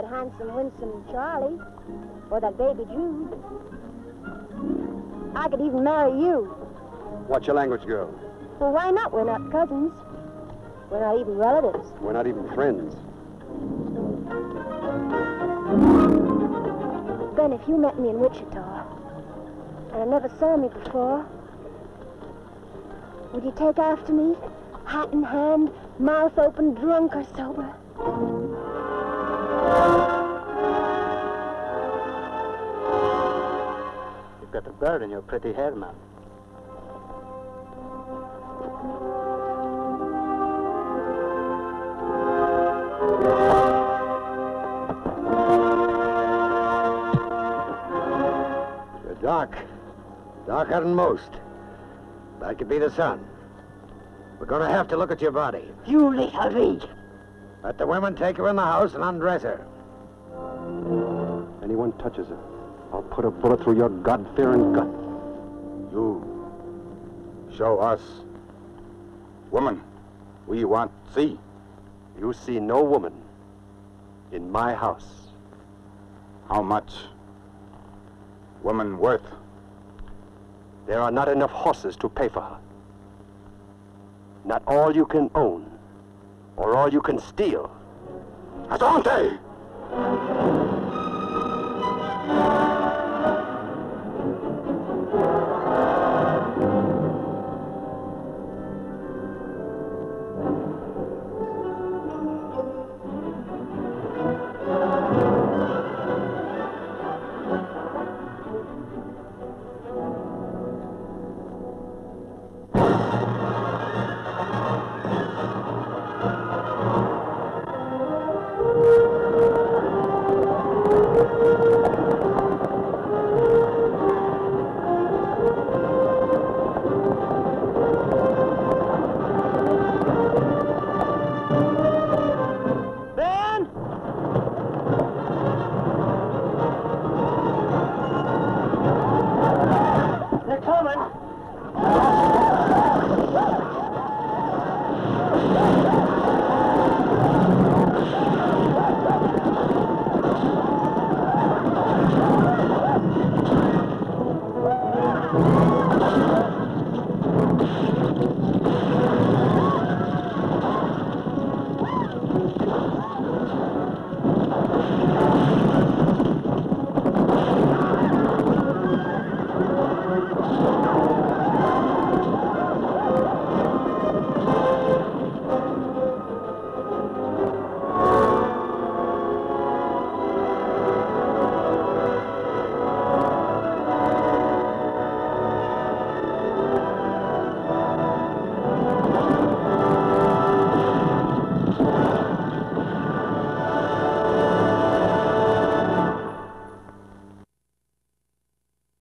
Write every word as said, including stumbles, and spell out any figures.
that handsome, winsome Charlie. Or that baby Jude. I could even marry you. What's your language, girl? Well, why not? We're not cousins. We're not even relatives. We're not even friends. Ben, if you met me in Wichita, and never saw me before, would you take after me? Hat in hand, mouth open, drunk or sober? You've got a bird in your pretty hair, ma'am. You're dark. Darker than most. That could be the sun. We're gonna have to look at your body. You little beat. Let the women take her in the house and undress her. Anyone touches her, I'll put a bullet through your God-fearing gut. You show us. Woman, we want to see. You see no woman in my house. How much woman worth? There are not enough horses to pay for her. Not all you can own, or all you can steal. Adonte!